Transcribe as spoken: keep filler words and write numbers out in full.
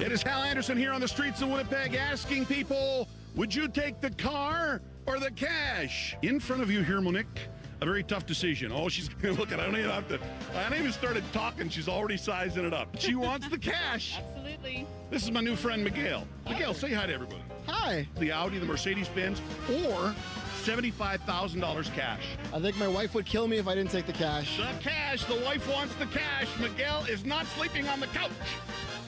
It is Hal Anderson here on the streets of Winnipeg asking people, would you take the car or the cash? In front of you here, Monique, a very tough decision. Oh, she's look at I don't even have to. I haven't even started talking. She's already sizing it up. She wants the cash. Absolutely. This is my new friend, Miguel. Miguel, say hi to everybody. Hi. The Audi, the Mercedes-Benz, or seventy-five thousand dollars cash. I think my wife would kill me if I didn't take the cash. The cash. The wife wants the cash. Miguel is not sleeping on the couch.